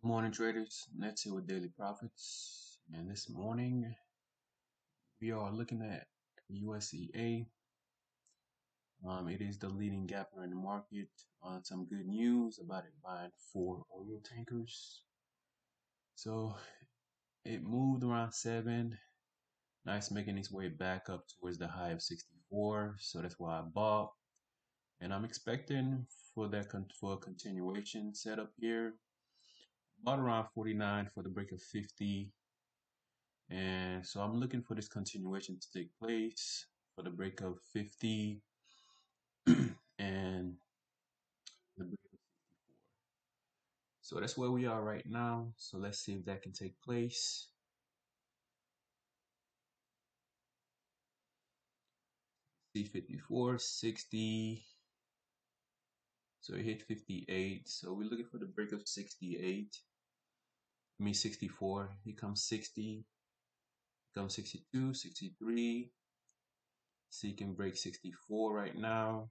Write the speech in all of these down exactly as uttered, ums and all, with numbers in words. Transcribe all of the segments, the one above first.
Morning traders, NEXI with daily profits, and this morning we are looking at U S E A. Um, it is the leading gapper in the market on some good news about it buying four oil tankers. So it moved around seven. Now it's making its way back up towards the high of sixty-four. So that's why I bought, and I'm expecting for that con for a continuation setup here. Bought around forty-nine for the break of fifty. And so I'm looking for this continuation to take place for the break of fifty and the break of sixty-four. So that's where we are right now. So let's see if that can take place. See fifty-four, sixty. So it hit fifty-eight. So we're looking for the break of sixty-eight. I mean sixty-four. Here comes sixty. Here comes sixty-two, sixty-three. So you can break sixty-four right now.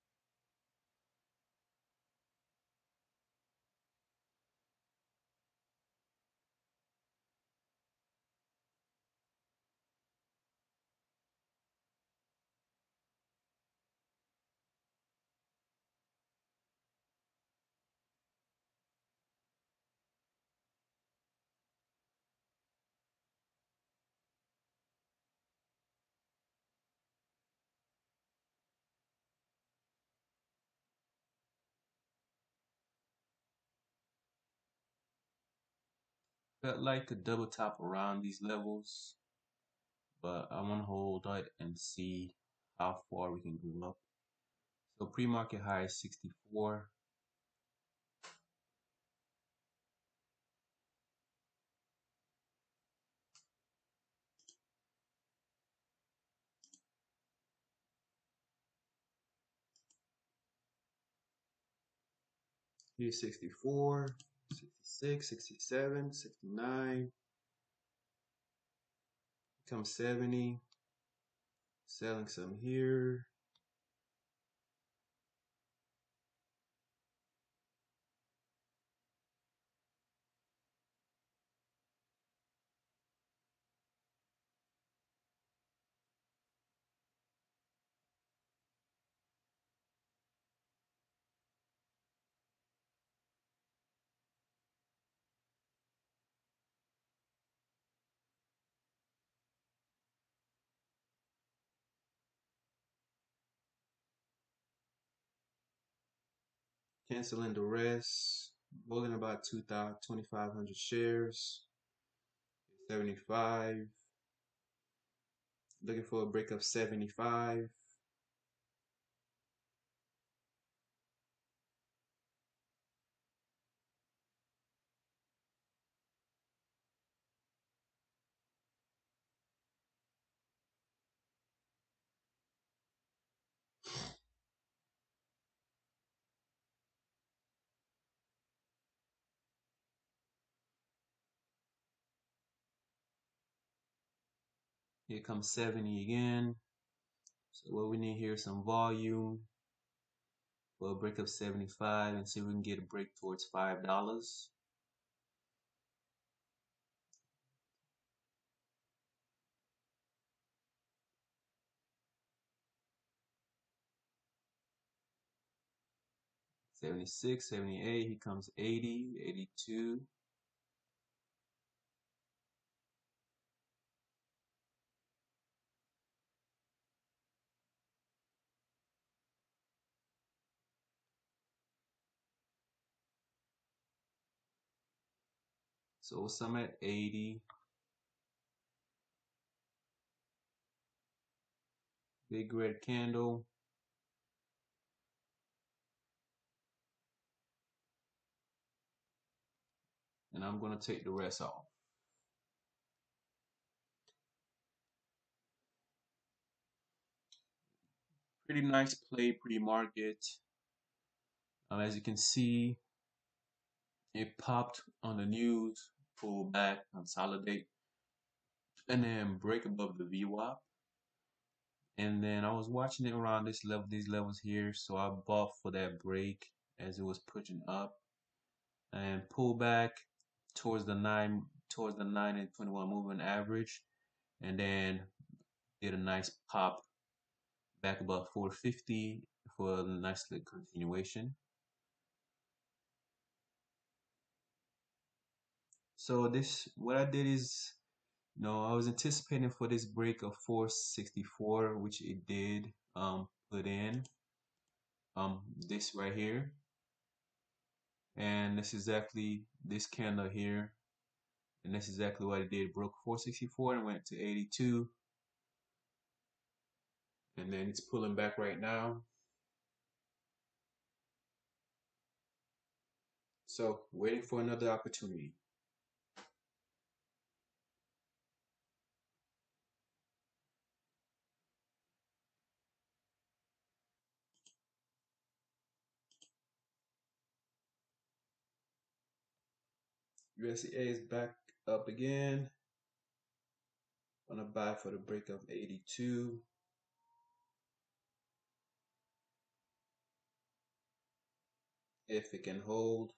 Felt like a double top around these levels, but I want to hold it and see how far we can go up. So pre-market high is sixty-four. Here's sixty-four, sixty-six, sixty-seven, sixty-nine. Comes seventy. Selling some here. Canceling the rest. Holding about two thousand, twenty-five hundred shares. seventy-five. Looking for a break of seventy-five. Here comes seventy again. So what we need here is some volume for a break of seventy-five and see if we can get a break towards five dollars. seventy-six, seventy-eight, here comes eighty, eighty-two. So some at eighty. Big red candle. And I'm going to take the rest off. Pretty nice play, pre-market. Um, as you can see, it popped on the news, pull back, consolidate, and then break above the V WAP. And then I was watching it around this level, these levels here, so I bought for that break as it was pushing up and pull back. towards the nine towards the nine and twenty-one moving average, and then did a nice pop back above four fifty for a nice little continuation. So this, what I did is, you know, I was anticipating for this break of four sixty-four, which it did um put in um this right here, and this is exactly this candle here, and that's exactly what it did. Broke four sixty-four and went to eighty-two, and then it's pulling back right now. So waiting for another opportunity. U S E A is back up again. Gonna buy for the break of eighty-two. If it can hold.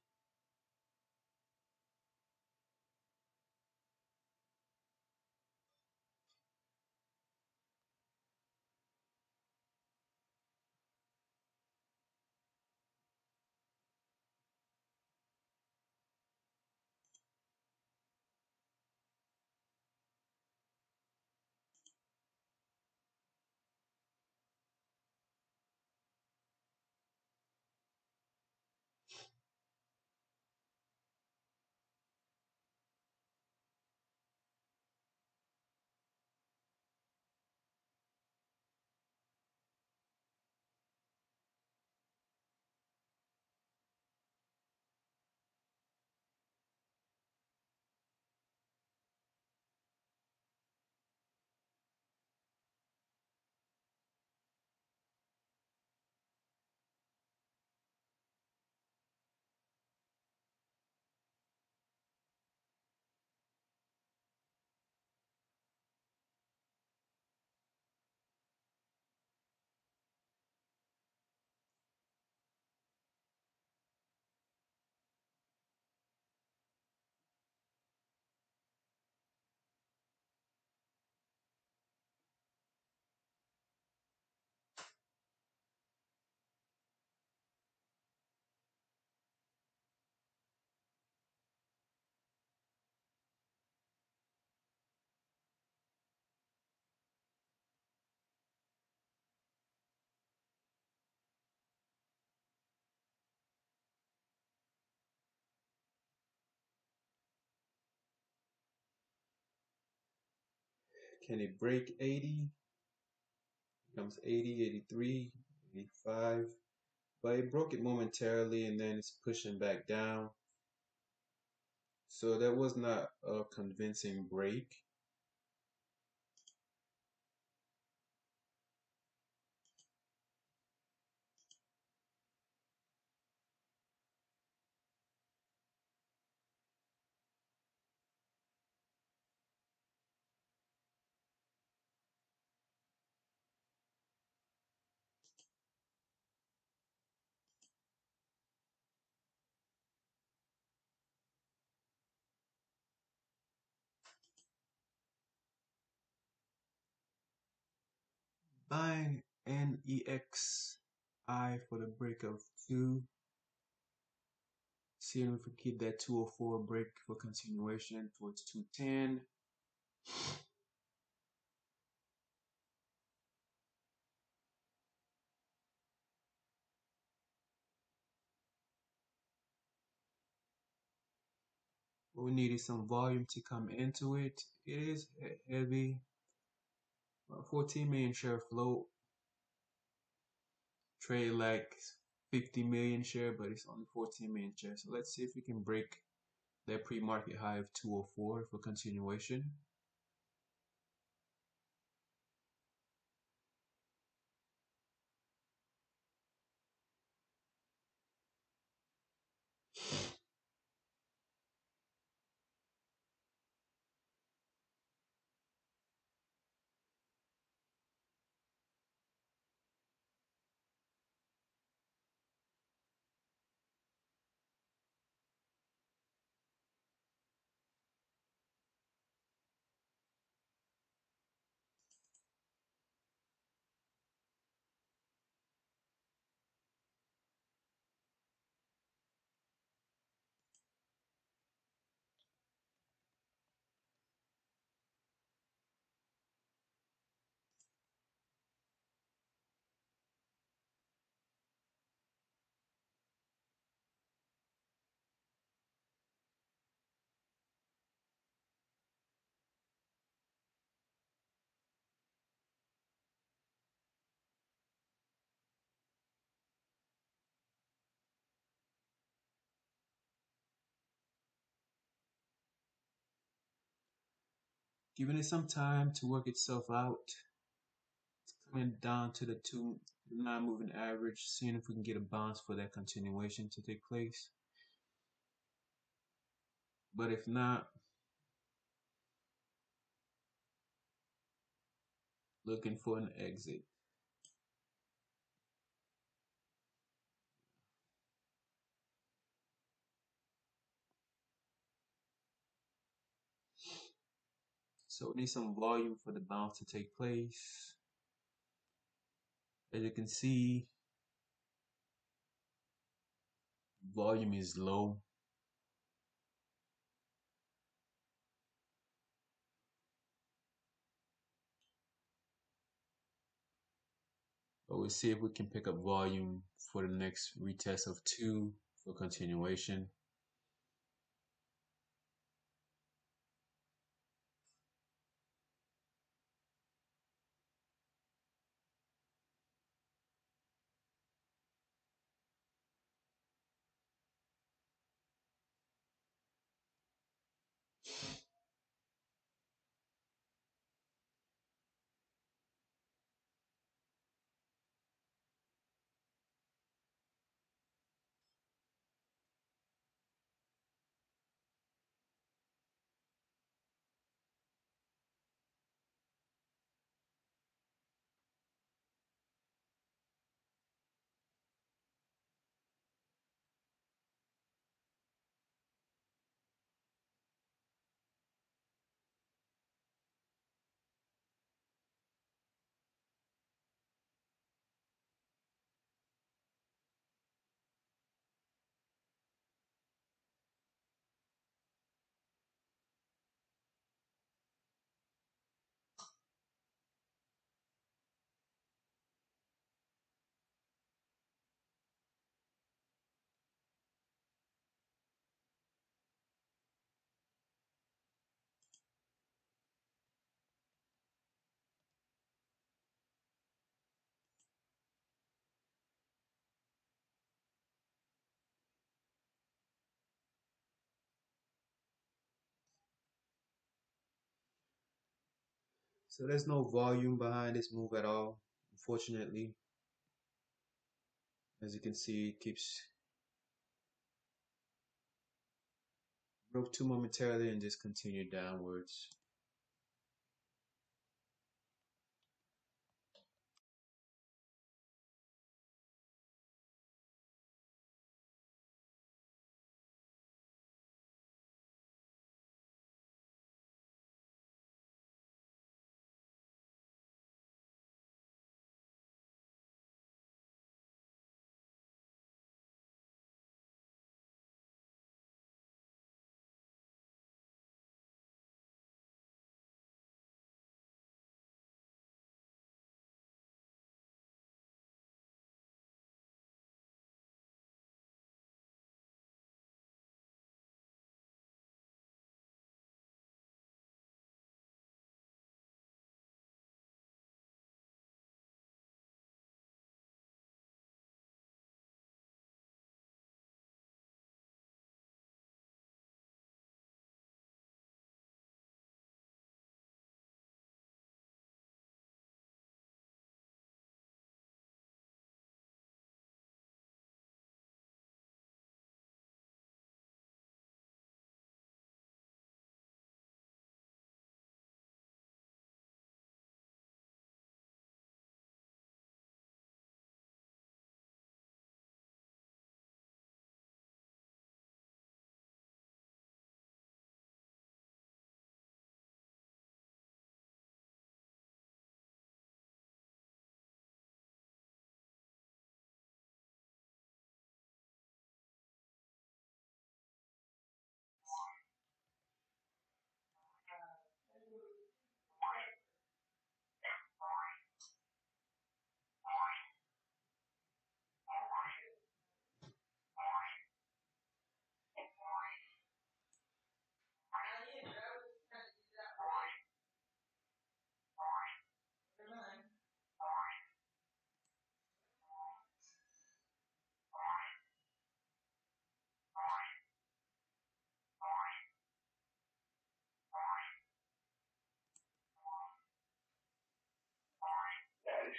Can it break eighty? Comes eighty, eighty-three, eighty-five. But it broke it momentarily and then it's pushing back down. So that was not a convincing break. Buying N E X I for the break of two. Seeing if we keep that two oh four break for continuation towards two ten. We needed some volume to come into it. It is heavy. fourteen million share float. Trade like fifty million share, but it's only fourteen million shares. So let's see if we can break that pre-market high of two oh four for continuation. Giving it some time to work itself out. It's coming down to the two nine moving average, seeing if we can get a bounce for that continuation to take place. But if not, looking for an exit. So we need some volume for the bounce to take place. As you can see, volume is low. But we'll see if we can pick up volume for the next retest of two for continuation. So there's no volume behind this move at all, unfortunately. As you can see, it keeps broke two momentarily and just continued downwards.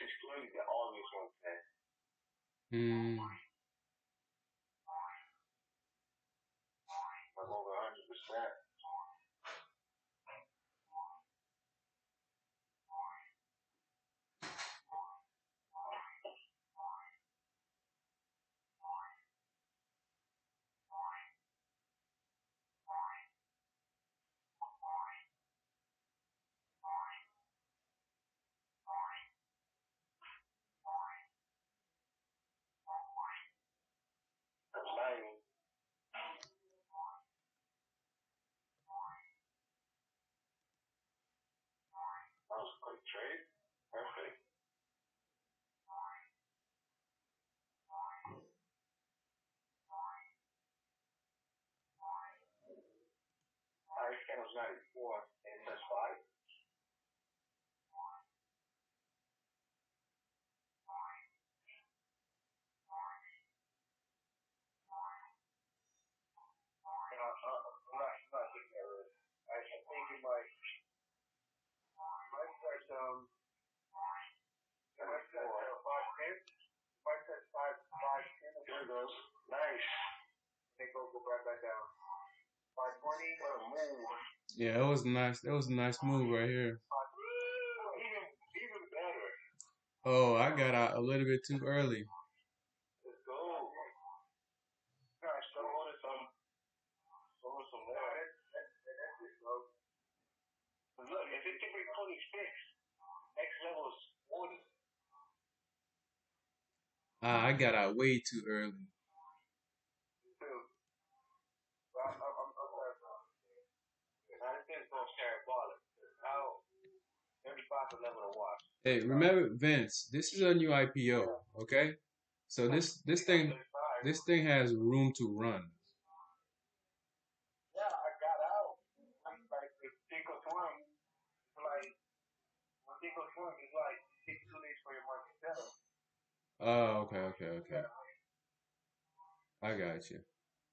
excluding the obvious ones then. Hmm. Like over one hundred percent. That's ninety. That was a quick trade. Perfect. Our scan was ninety-four and it says five. And I, uh, I'm not, I'm not taking that risk. I, I think it might, might start, um, it might start uh, five ten. Might start five, five ten. There it goes. Nice. Then go, go right back down. five twenty. What a move. Yeah, that was nice. That was a nice move right here. Even, even better. Oh, I got out a little bit too early. Let's go. Gosh, so order some, order some more. That, that, that, that's it, bro. But look, if it can be twenty-six, next level is forty. Ah, I got out way too early. Too. But I'm, I'm, I'm, I'm sorry, bro. Now this thing's going parabolic. Now, thirty-five is level to watch. Hey, remember, Vince, this is a new I P O, okay? So this this thing this thing has room to run. Yeah, I got out. I'm like, the Tico Swim, like, when Tico Swim is like, it takes two days for your market to settle. Oh, okay, okay, okay. I got you.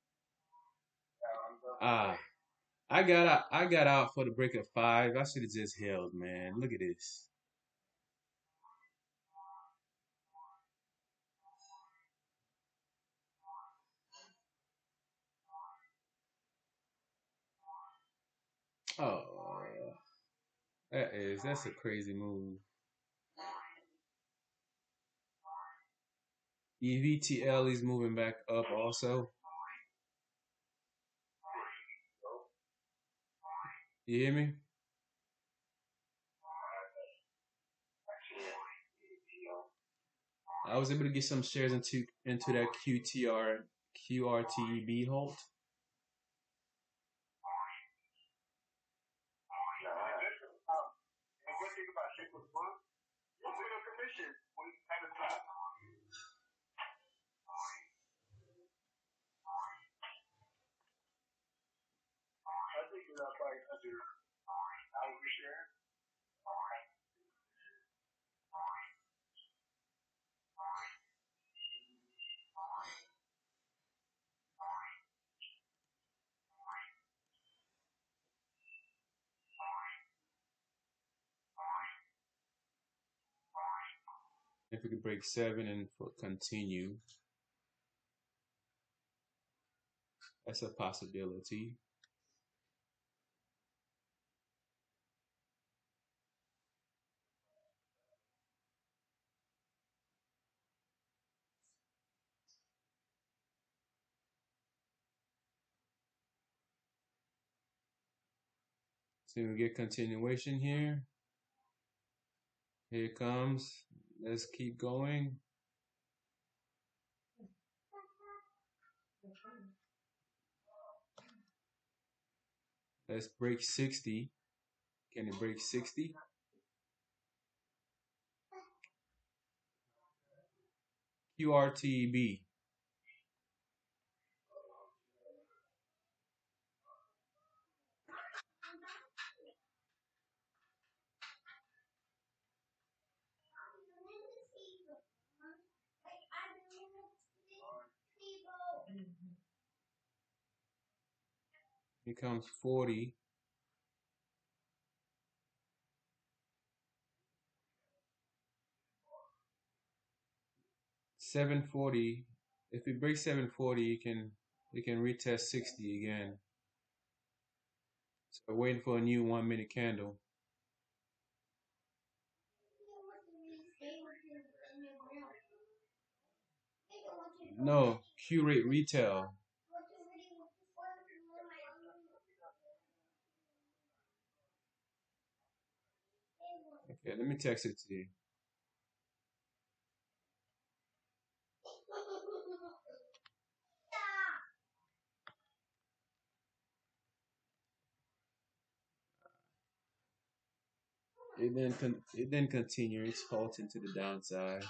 Ah, I got out. I got out for the break of five. I should have just held, man. Look at this. Oh, that is that's a crazy move. E V T L is moving back up also. You hear me? I was able to get some shares into into that Q T R Q R T E B hold. If we could break seven and for continue, that's a possibility. So we get continuation here. Here it comes. Let's keep going. Let's break sixty. Can it break sixty? Q R T E B. Here comes forty. seven forty. If it breaks seven forty, it can it can retest sixty again. So we're waiting for a new one minute candle. No, Q rate retail. Okay, let me text it to you. It then con- it then continue. It's halting to the downside.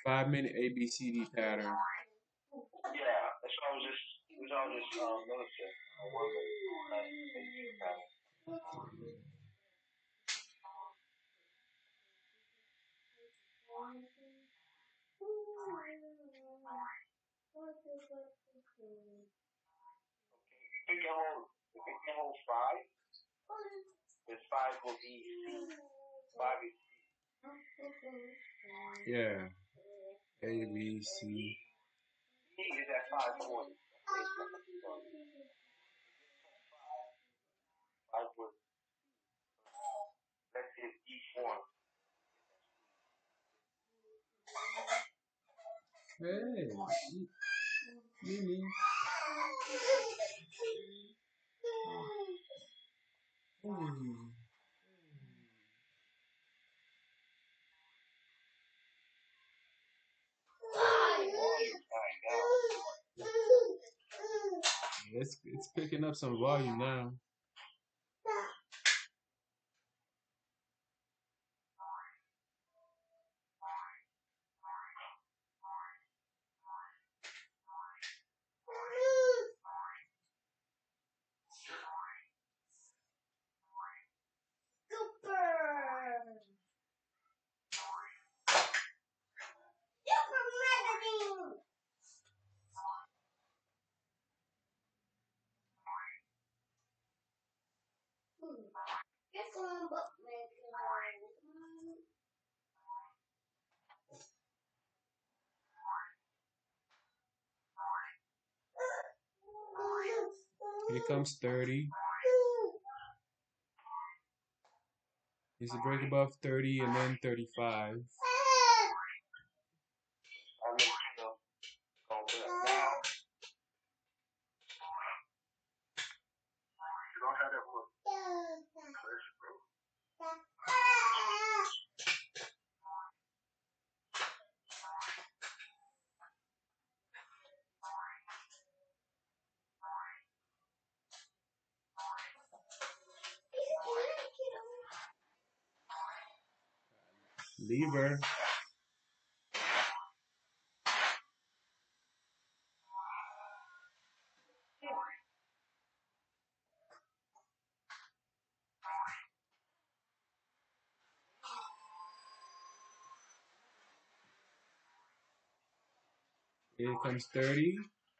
Five minute A B C D pattern. Yeah, that's what I was just, it was all just um, military. Uh, one minute. Uh, A B C pattern. If it can hold, if it can hold five, then five will be C. Five is C. Yeah. A B C. C is at five forty. Five would, let's see if D form. Hey, Mimi. Hmm. It's it's picking up some volume now. Here comes thirty. He's a break above thirty and then thirty-five. I'll let you know. Go back now. You don't have that one. Lever. Here comes thirty.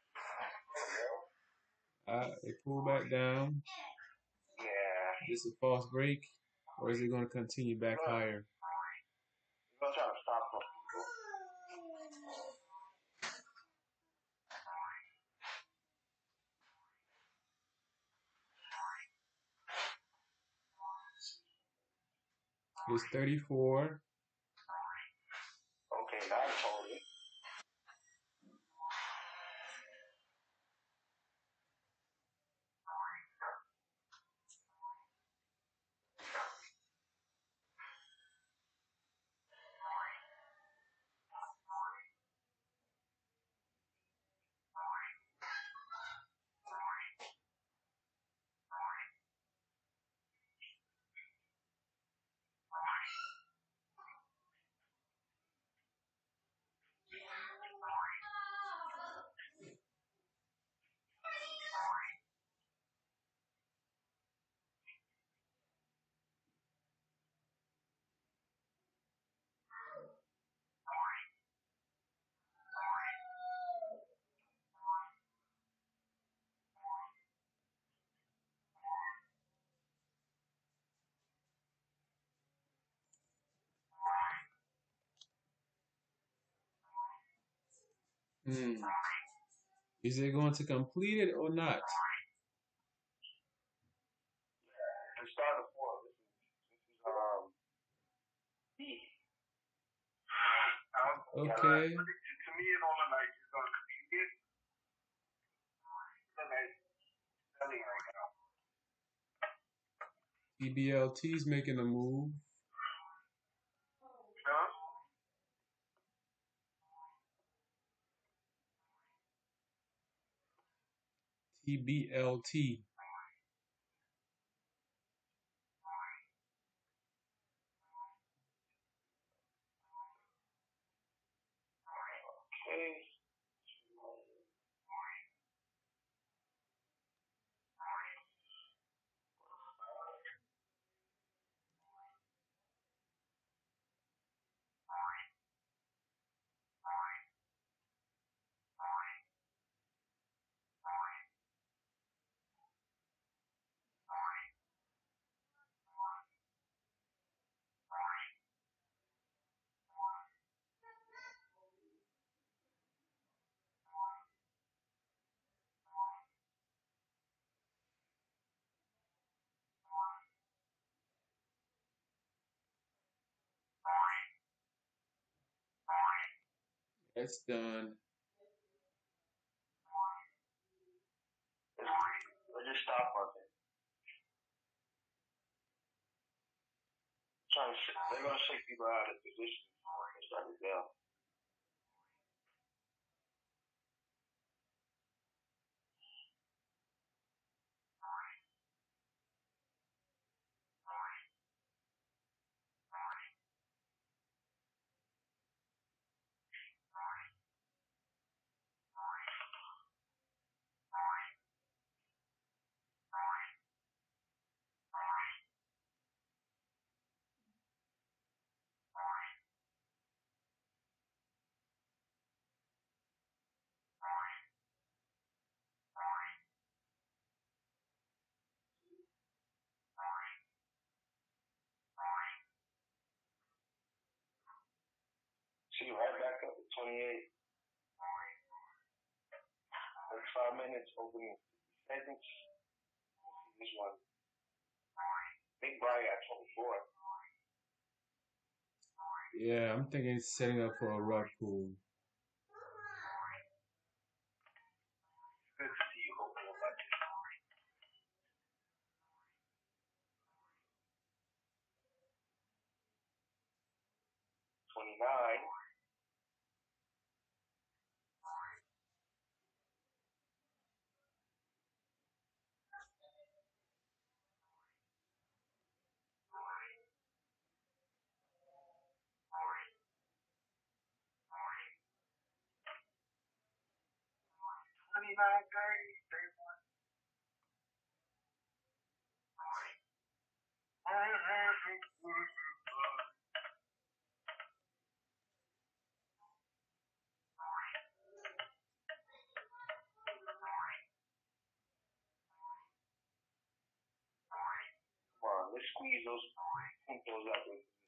Uh, they pull back down. Yeah. Is this a false break? Or is it going to continue back higher? You're going to try to stop them. It's thirty-four. Okay, now I told you. Hmm. Is it going to complete it or not? The start of four. This is, this is um, D. Um, Okay. yeah, to me, it all like it's going to complete it. And it's selling right now. T B L T is making a move. Huh? T B L T. sideways. That's done. Let's just stop market. Trying to, they're gonna shake people out of position. Start it down. See, right back up at twenty-eight. thirty-five minutes, opening fifty seconds. This one. Big buy at twenty-four. Yeah, I'm thinking it's setting up for a rug pull. Good to see you open up like this. twenty-nine. twenty-nine thirty. thirty-one. Come on, let's squeeze those, pump those up.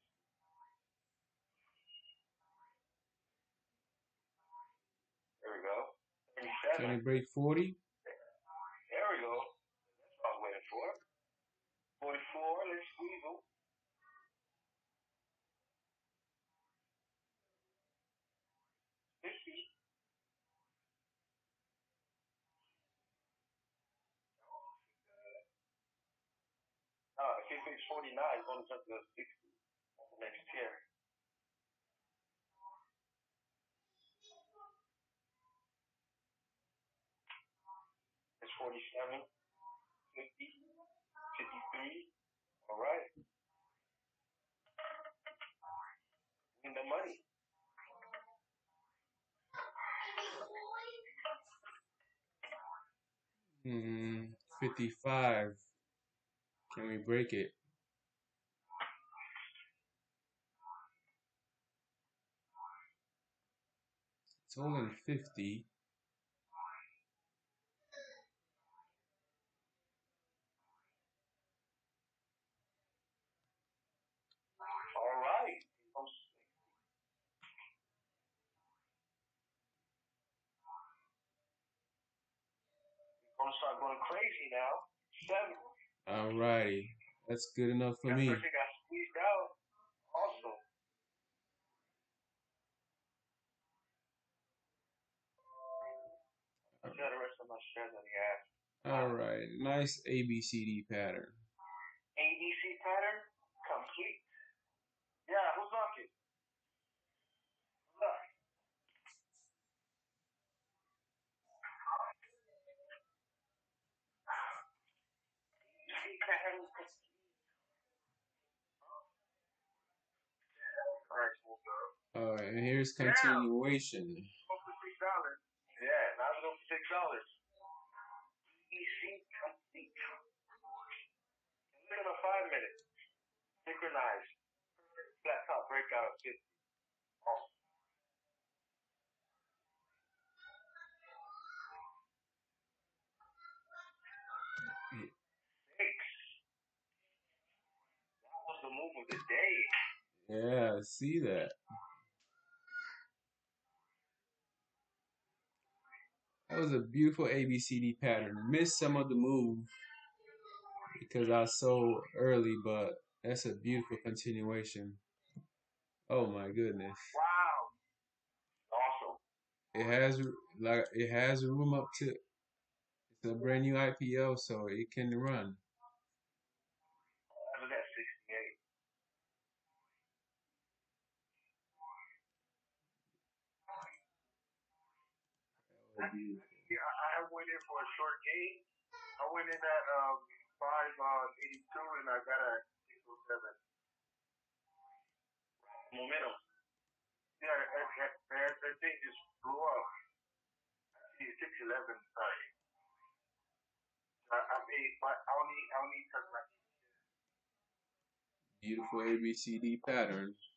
There we go. thirty-seven. Can it break forty? There we go. That's what I was waiting for. forty-four, let's squeeze them. fifty. No, if it makes forty-nine, it's going to jump to sixty. That's the next tier. It's forty-seven, fifty, fifty-three. All right. Win the money. Hmm, fifty-five. Can we break it? It's holding fifty. All right. We're going to start going crazy now. Seven. Alrighty. That's good enough for That me. person got squeezed out. Also. I said the rest of my shares that he has. Alright. Nice A B C D pattern. A B C pattern complete. Yeah, who's lucky? Look. See pattern complete. All right, we'll go. Alright, and here's continuation. Synchronized. Flat top breakout of fifty. Oh. Six. That was the move of the day. Yeah, I see that. That was a beautiful A B C D pattern. Missed some of the move because I sold early, but that's a beautiful continuation. Oh my goodness. Wow. Awesome. It has like it has room up to it's a brand new I P O, so it can run. That was at sixty-eight. Oh, beautiful. Yeah, I went in for a short gain. I went in at um five uh eighty-two and I got a six oh seven. Momentum. Yeah, that, that, that, that thing just blew up. See, six eleven. Sorry. I, I made, but I only, I only touched my. Beautiful A B C D pattern.